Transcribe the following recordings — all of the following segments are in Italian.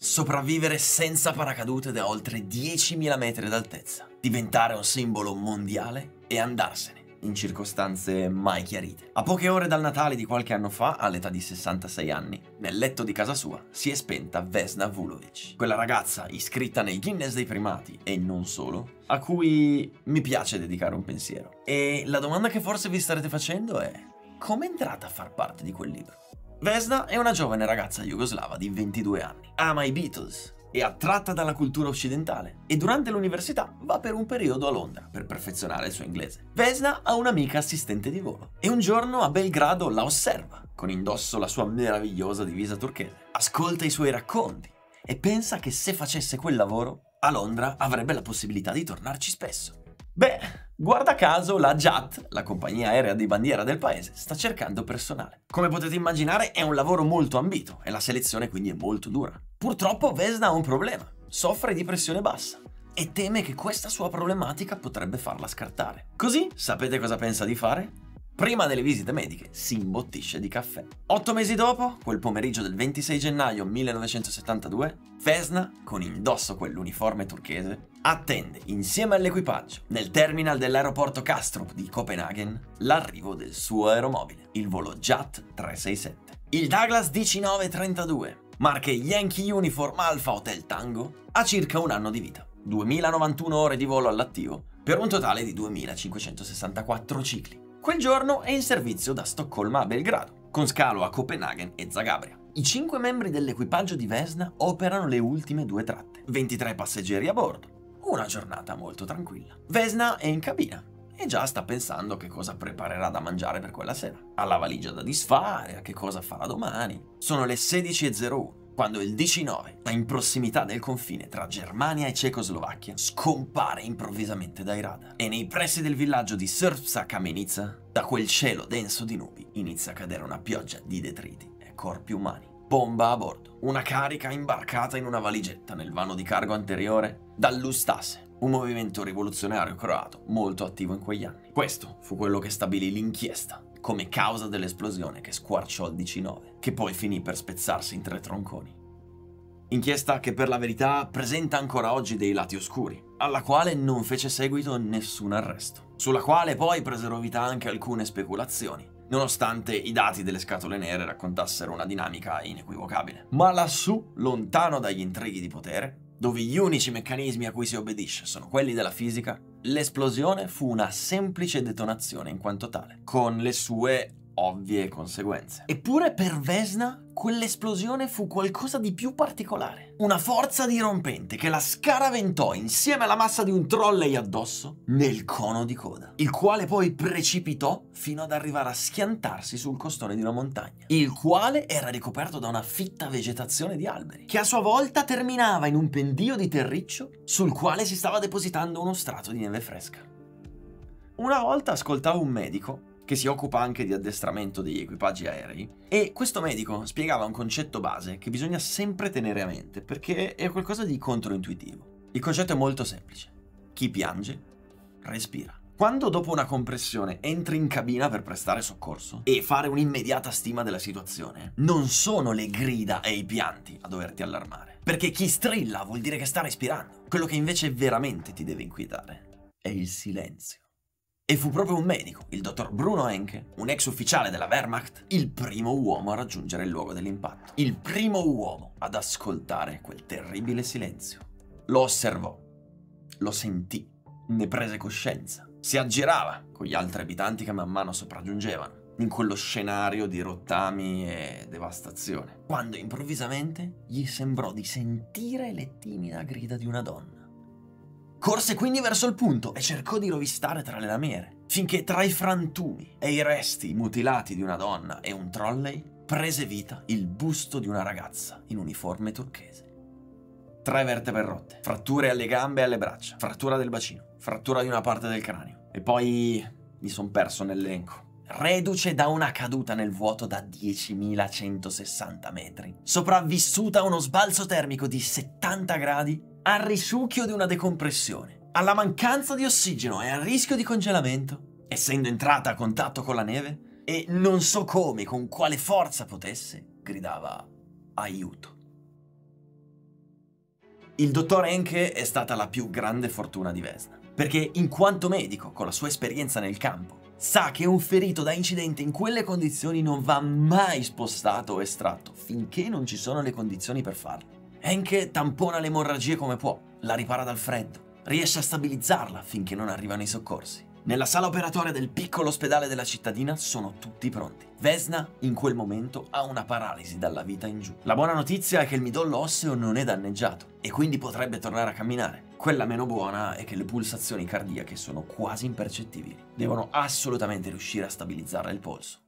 sopravvivere senza paracadute da oltre 10.000 metri d'altezza, diventare un simbolo mondiale e andarsene in circostanze mai chiarite. A poche ore dal Natale di qualche anno fa, all'età di 66 anni, nel letto di casa sua si è spenta Vesna Vulović, quella ragazza iscritta nei Guinness dei primati e non solo, a cui mi piace dedicare un pensiero. E la domanda che forse vi starete facendo è: come è entrata a far parte di quel libro? Vesna è una giovane ragazza jugoslava di 22 anni, ama i Beatles, è attratta dalla cultura occidentale e durante l'università va per un periodo a Londra per perfezionare il suo inglese. Vesna ha un'amica assistente di volo e un giorno a Belgrado la osserva, con indosso la sua meravigliosa divisa turchese. Ascolta i suoi racconti e pensa che se facesse quel lavoro, a Londra avrebbe la possibilità di tornarci spesso. Beh, guarda caso la JAT, la compagnia aerea di bandiera del paese, sta cercando personale. Come potete immaginare è un lavoro molto ambito e la selezione quindi è molto dura. Purtroppo Vesna ha un problema, soffre di pressione bassa e teme che questa sua problematica potrebbe farla scartare. Così, sapete cosa pensa di fare? Prima delle visite mediche si imbottisce di caffè. 8 mesi dopo, quel pomeriggio del 26 gennaio 1972, Vesna, con indosso quell'uniforme turchese, attende insieme all'equipaggio nel terminal dell'aeroporto Kastrup di Copenaghen l'arrivo del suo aeromobile, il volo JAT 367. Il Douglas DC-9-32, marche Yankee Uniform Alpha Hotel Tango, ha circa un anno di vita, 2091 ore di volo all'attivo, per un totale di 2564 cicli. Quel giorno è in servizio da Stoccolma a Belgrado, con scalo a Copenaghen e Zagabria. I 5 membri dell'equipaggio di Vesna operano le ultime 2 tratte, 23 passeggeri a bordo. Una giornata molto tranquilla. Vesna è in cabina e già sta pensando a che cosa preparerà da mangiare per quella sera. Ha la valigia da disfare, a che cosa farà domani. Sono le 16:01. Quando il DC-9, in prossimità del confine tra Germania e Cecoslovacchia, scompare improvvisamente dai radar. E nei pressi del villaggio di Srpska Kamenica, da quel cielo denso di nubi, inizia a cadere una pioggia di detriti e corpi umani. Bomba a bordo. Una carica imbarcata in una valigetta nel vano di cargo anteriore dall'Ustase, un movimento rivoluzionario croato molto attivo in quegli anni. Questo fu quello che stabilì l'inchiesta come causa dell'esplosione che squarciò il DC-9, che poi finì per spezzarsi in 3 tronconi. Inchiesta che per la verità presenta ancora oggi dei lati oscuri, alla quale non fece seguito nessun arresto, sulla quale poi presero vita anche alcune speculazioni, nonostante i dati delle scatole nere raccontassero una dinamica inequivocabile. Ma lassù, lontano dagli intrighi di potere, dove gli unici meccanismi a cui si obbedisce sono quelli della fisica, l'esplosione fu una semplice detonazione in quanto tale, con le sue ovvie conseguenze. Eppure per Vesna quell'esplosione fu qualcosa di più particolare. Una forza dirompente che la scaraventò insieme alla massa di un trolley addosso nel cono di coda, il quale poi precipitò fino ad arrivare a schiantarsi sul costone di una montagna, il quale era ricoperto da una fitta vegetazione di alberi, che a sua volta terminava in un pendio di terriccio sul quale si stava depositando uno strato di neve fresca. Una volta ascoltavo un medico che si occupa anche di addestramento degli equipaggi aerei, e questo medico spiegava un concetto base che bisogna sempre tenere a mente, perché è qualcosa di controintuitivo. Il concetto è molto semplice. Chi piange, respira. Quando dopo una compressione entri in cabina per prestare soccorso e fare un'immediata stima della situazione, non sono le grida e i pianti a doverti allarmare, perché chi strilla vuol dire che sta respirando. Quello che invece veramente ti deve inquietare è il silenzio. E fu proprio un medico, il dottor Bruno Henke, un ex ufficiale della Wehrmacht, il primo uomo a raggiungere il luogo dell'impatto. Il primo uomo ad ascoltare quel terribile silenzio. Lo osservò, lo sentì, ne prese coscienza. Si aggirava con gli altri abitanti che man mano sopraggiungevano in quello scenario di rottami e devastazione, quando improvvisamente gli sembrò di sentire le timide grida di una donna. Corse quindi verso il punto e cercò di rovistare tra le lamiere, finché tra i frantumi e i resti mutilati di una donna e un trolley prese vita il busto di una ragazza in uniforme turchese. 3 vertebre rotte, fratture alle gambe e alle braccia, frattura del bacino, frattura di una parte del cranio. E poi mi son perso nell'elenco. Reduce da una caduta nel vuoto da 10.160 metri, sopravvissuta a uno sbalzo termico di 70 gradi, al risucchio di una decompressione, alla mancanza di ossigeno e al rischio di congelamento, essendo entrata a contatto con la neve, e non so come, con quale forza potesse, gridava aiuto. Il dottor Henke è stata la più grande fortuna di Vesna, perché in quanto medico, con la sua esperienza nel campo, sa che un ferito da incidente in quelle condizioni non va mai spostato o estratto, finché non ci sono le condizioni per farlo. Henke tampona le emorragie come può, la ripara dal freddo, riesce a stabilizzarla finché non arrivano i soccorsi. Nella sala operatoria del piccolo ospedale della cittadina sono tutti pronti. Vesna, in quel momento, ha una paralisi dalla vita in giù. La buona notizia è che il midollo osseo non è danneggiato e quindi potrebbe tornare a camminare. Quella meno buona è che le pulsazioni cardiache sono quasi impercettibili. Devono assolutamente riuscire a stabilizzare il polso.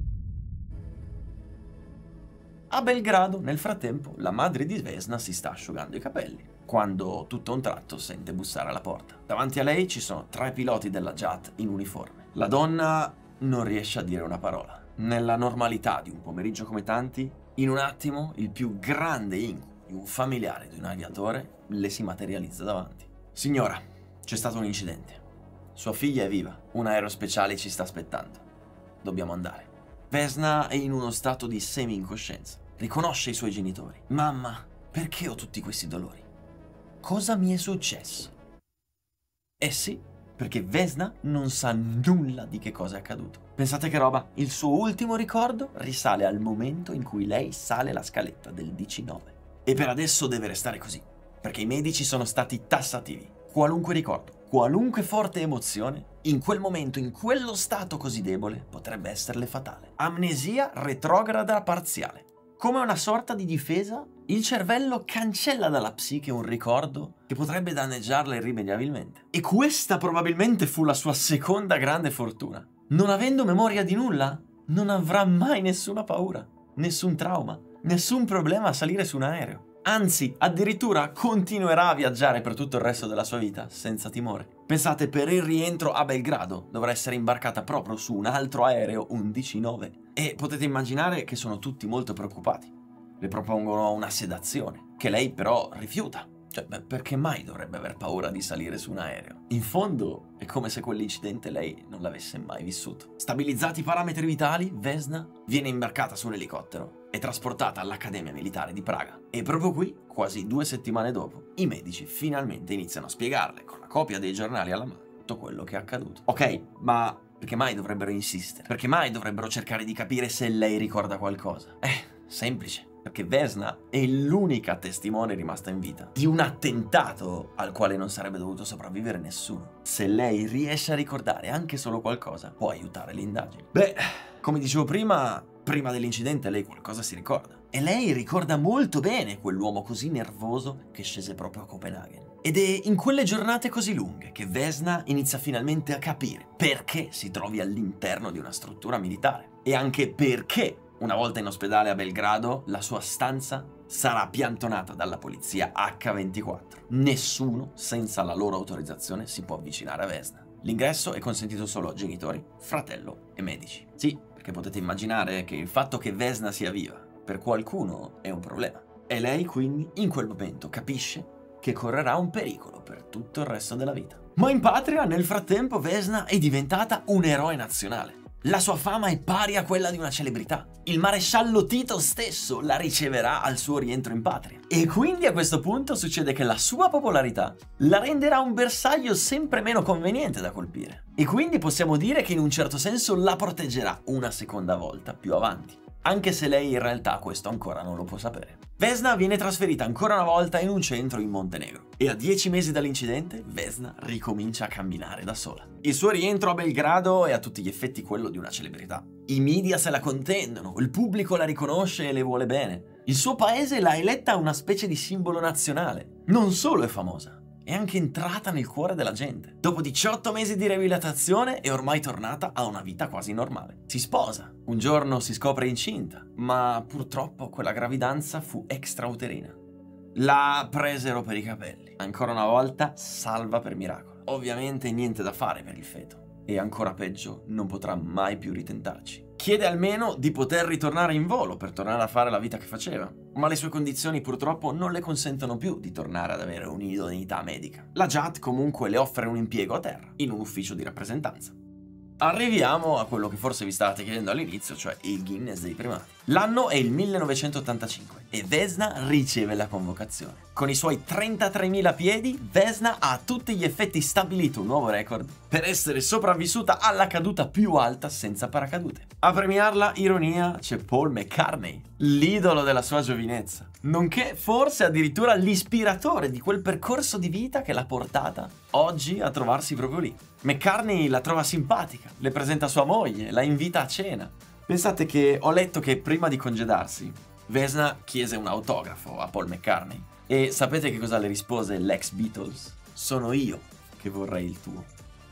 A Belgrado, nel frattempo, la madre di Vesna si sta asciugando i capelli, quando tutto a un tratto sente bussare alla porta. Davanti a lei ci sono 3 piloti della JAT in uniforme. La donna non riesce a dire una parola. Nella normalità di un pomeriggio come tanti, in un attimo il più grande incubo di un familiare di un aviatore le si materializza davanti. Signora, c'è stato un incidente. Sua figlia è viva. Un aerospaziale ci sta aspettando. Dobbiamo andare. Vesna è in uno stato di semi-incoscienza. Riconosce i suoi genitori. Mamma, perché ho tutti questi dolori? Cosa mi è successo? Eh sì, perché Vesna non sa nulla di che cosa è accaduto. Pensate che roba? Il suo ultimo ricordo risale al momento in cui lei sale la scaletta del DC-9. E per adesso deve restare così, perché i medici sono stati tassativi. Qualunque ricordo, qualunque forte emozione, in quel momento, in quello stato così debole, potrebbe esserle fatale. Amnesia retrograda parziale. Come una sorta di difesa, il cervello cancella dalla psiche un ricordo che potrebbe danneggiarla irrimediabilmente. E questa probabilmente fu la sua seconda grande fortuna. Non avendo memoria di nulla, non avrà mai nessuna paura, nessun trauma, nessun problema a salire su un aereo. Anzi, addirittura continuerà a viaggiare per tutto il resto della sua vita senza timore. Pensate, per il rientro a Belgrado dovrà essere imbarcata proprio su un altro aereo, un DC-9. E potete immaginare che sono tutti molto preoccupati. Le propongono una sedazione, che lei però rifiuta. Cioè, perché mai dovrebbe aver paura di salire su un aereo? In fondo, è come se quell'incidente lei non l'avesse mai vissuto. Stabilizzati i parametri vitali, Vesna viene imbarcata su un elicottero e trasportata all'Accademia Militare di Praga. E proprio qui, quasi 2 settimane dopo, i medici finalmente iniziano a spiegarle, con la copia dei giornali alla mano, tutto quello che è accaduto. Ok, ma perché mai dovrebbero insistere? Perché mai dovrebbero cercare di capire se lei ricorda qualcosa? Semplice. Perché Vesna è l'unica testimone rimasta in vita di un attentato al quale non sarebbe dovuto sopravvivere nessuno. Se lei riesce a ricordare anche solo qualcosa, può aiutare le indagini. Beh, come dicevo prima dell'incidente lei qualcosa si ricorda. E lei ricorda molto bene quell'uomo così nervoso che scese proprio a Copenaghen. Ed è in quelle giornate così lunghe che Vesna inizia finalmente a capire perché si trovi all'interno di una struttura militare. E anche perché una volta in ospedale a Belgrado, la sua stanza sarà piantonata dalla polizia H24. Nessuno, senza la loro autorizzazione, si può avvicinare a Vesna. L'ingresso è consentito solo a genitori, fratello e medici. Sì, perché potete immaginare che il fatto che Vesna sia viva per qualcuno è un problema. E lei quindi, in quel momento, capisce che correrà un pericolo per tutto il resto della vita. Ma in patria, nel frattempo, Vesna è diventata un eroe nazionale. La sua fama è pari a quella di una celebrità. Il maresciallo Tito stesso la riceverà al suo rientro in patria. E quindi a questo punto succede che la sua popolarità la renderà un bersaglio sempre meno conveniente da colpire. E quindi possiamo dire che in un certo senso la proteggerà una seconda volta più avanti. Anche se lei in realtà questo ancora non lo può sapere. Vesna viene trasferita ancora una volta in un centro in Montenegro e a 10 mesi dall'incidente Vesna ricomincia a camminare da sola. Il suo rientro a Belgrado è a tutti gli effetti quello di una celebrità. I media se la contendono, il pubblico la riconosce e le vuole bene. Il suo paese l'ha eletta una specie di simbolo nazionale. Non solo è famosa, è anche entrata nel cuore della gente. Dopo 18 mesi di riabilitazione è ormai tornata a una vita quasi normale. Si sposa, un giorno si scopre incinta, ma purtroppo quella gravidanza fu extrauterina. La presero per i capelli. Ancora una volta salva per miracolo. Ovviamente niente da fare per il feto. E ancora peggio, non potrà mai più ritentarci. Chiede almeno di poter ritornare in volo per tornare a fare la vita che faceva, ma le sue condizioni purtroppo non le consentono più di tornare ad avere un'idoneità medica. La JAT comunque le offre un impiego a terra, in un ufficio di rappresentanza. Arriviamo a quello che forse vi state chiedendo all'inizio, cioè il Guinness dei primati. L'anno è il 1985 e Vesna riceve la convocazione. Con i suoi 33.000 piedi, Vesna ha a tutti gli effetti stabilito un nuovo record per essere sopravvissuta alla caduta più alta senza paracadute. A premiarla, ironia, c'è Paul McCartney, l'idolo della sua giovinezza, nonché forse addirittura l'ispiratore di quel percorso di vita che l'ha portata oggi a trovarsi proprio lì. McCartney la trova simpatica, le presenta sua moglie, la invita a cena. Pensate che ho letto che prima di congedarsi, Vesna chiese un autografo a Paul McCartney. E sapete che cosa le rispose l'ex Beatles? Sono io che vorrei il tuo.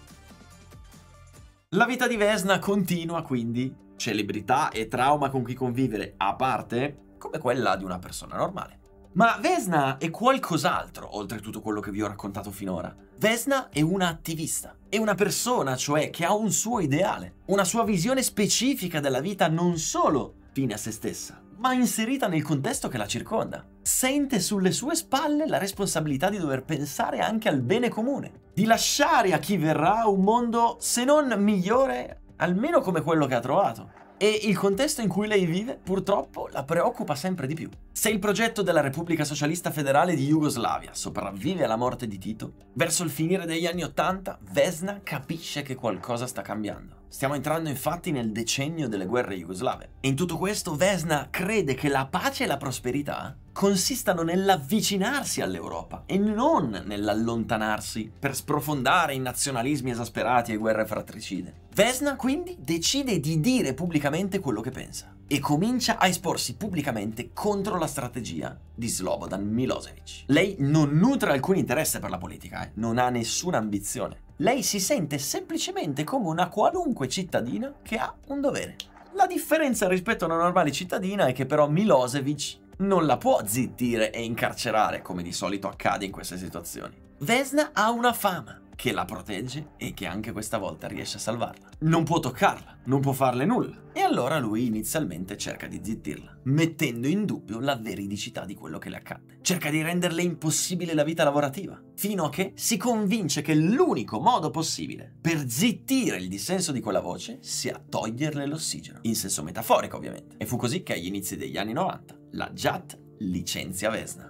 La vita di Vesna continua quindi, celebrità e trauma con cui convivere a parte, come quella di una persona normale. Ma Vesna è qualcos'altro oltre tutto quello che vi ho raccontato finora. Vesna è una attivista, è una persona, cioè, che ha un suo ideale, una sua visione specifica della vita non solo fine a se stessa, ma inserita nel contesto che la circonda. Sente sulle sue spalle la responsabilità di dover pensare anche al bene comune, di lasciare a chi verrà un mondo, se non migliore, almeno come quello che ha trovato. E il contesto in cui lei vive, purtroppo, la preoccupa sempre di più. Se il progetto della Repubblica Socialista Federale di Jugoslavia sopravvive alla morte di Tito, verso il finire degli anni '80, Vesna capisce che qualcosa sta cambiando. Stiamo entrando infatti nel decennio delle guerre jugoslave. E in tutto questo Vesna crede che la pace e la prosperità consistano nell'avvicinarsi all'Europa e non nell'allontanarsi per sprofondare in nazionalismi esasperati e guerre fratricide. Vesna quindi decide di dire pubblicamente quello che pensa e comincia a esporsi pubblicamente contro la strategia di Slobodan Milosevic. Lei non nutre alcun interesse per la politica, non ha nessuna ambizione. Lei si sente semplicemente come una qualunque cittadina che ha un dovere. La differenza rispetto a una normale cittadina è che però Milosevic non la può zittire e incarcerare come di solito accade in queste situazioni. Vesna ha una fama che la protegge e che anche questa volta riesce a salvarla. Non può toccarla, non può farle nulla. E allora lui inizialmente cerca di zittirla, mettendo in dubbio la veridicità di quello che le accade. Cerca di renderle impossibile la vita lavorativa, fino a che si convince che l'unico modo possibile per zittire il dissenso di quella voce sia toglierle l'ossigeno, in senso metaforico ovviamente. E fu così che agli inizi degli anni 90 la JAT licenzia Vesna.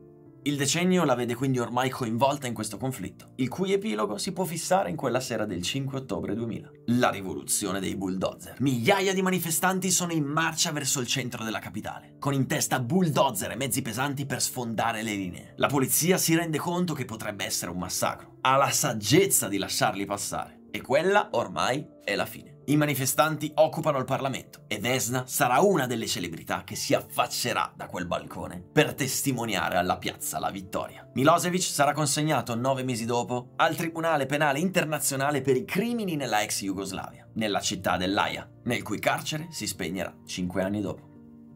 Il decennio la vede quindi ormai coinvolta in questo conflitto, il cui epilogo si può fissare in quella sera del 5 ottobre 2000. La rivoluzione dei bulldozer. Migliaia di manifestanti sono in marcia verso il centro della capitale, con in testa bulldozer e mezzi pesanti per sfondare le linee. La polizia si rende conto che potrebbe essere un massacro, ha la saggezza di lasciarli passare, e quella ormai è la fine. I manifestanti occupano il Parlamento e Vesna sarà una delle celebrità che si affaccerà da quel balcone per testimoniare alla piazza la vittoria. Milosevic sarà consegnato 9 mesi dopo al Tribunale Penale Internazionale per i crimini nella ex Jugoslavia, nella città dell'Aia, nel cui carcere si spegnerà 5 anni dopo.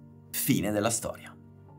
Fine della storia.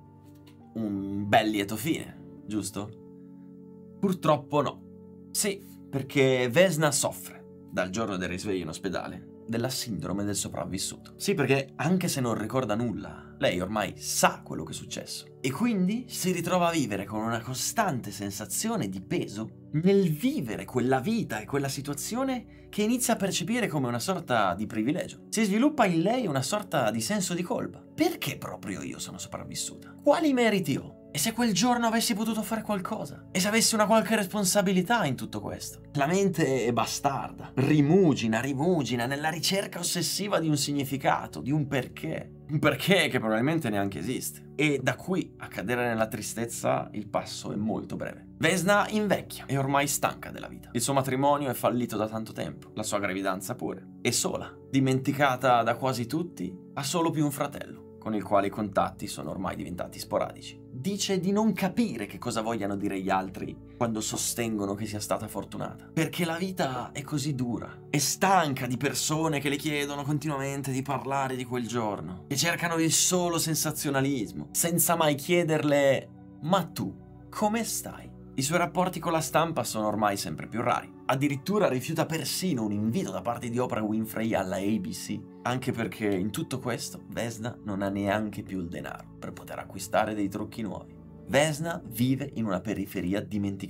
Un bel lieto fine, giusto? Purtroppo no. Sì, perché Vesna soffre dal giorno del risveglio in ospedale della sindrome del sopravvissuto. Sì, perché anche se non ricorda nulla, lei ormai sa quello che è successo e quindi si ritrova a vivere con una costante sensazione di peso nel vivere quella vita e quella situazione che inizia a percepire come una sorta di privilegio. Si sviluppa in lei una sorta di senso di colpa. Perché proprio io sono sopravvissuta? Quali meriti ho? E se quel giorno avessi potuto fare qualcosa? E se avessi una qualche responsabilità in tutto questo? La mente è bastarda, rimugina nella ricerca ossessiva di un significato, di un perché. Un perché che probabilmente neanche esiste. E da qui a cadere nella tristezza il passo è molto breve. Vesna invecchia, è ormai stanca della vita. Il suo matrimonio è fallito da tanto tempo, la sua gravidanza pure. È sola, dimenticata da quasi tutti, ha solo più un fratello, con il quale i contatti sono ormai diventati sporadici. Dice di non capire che cosa vogliano dire gli altri quando sostengono che sia stata fortunata. Perché la vita è così dura. È stanca di persone che le chiedono continuamente di parlare di quel giorno, che cercano il solo sensazionalismo, senza mai chiederle: ma tu, come stai? I suoi rapporti con la stampa sono ormai sempre più rari. Addirittura rifiuta persino un invito da parte di Oprah Winfrey alla ABC, anche perché in tutto questo Vesna non ha neanche più il denaro per poter acquistare dei trucchi nuovi. Vesna vive in una periferia dimenticata,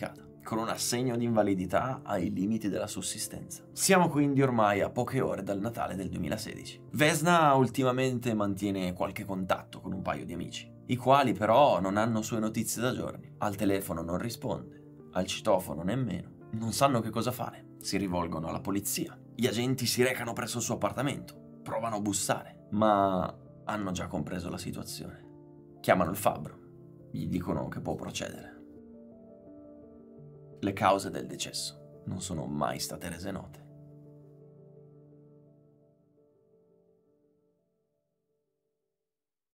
con un assegno di invalidità ai limiti della sussistenza. Siamo quindi ormai a poche ore dal Natale del 2016. Vesna ultimamente mantiene qualche contatto con un paio di amici, i quali però non hanno sue notizie da giorni. Al telefono non risponde, al citofono nemmeno. Non sanno che cosa fare. Si rivolgono alla polizia. Gli agenti si recano presso il suo appartamento, provano a bussare, ma hanno già compreso la situazione. Chiamano il fabbro, gli dicono che può procedere. Le cause del decesso non sono mai state rese note.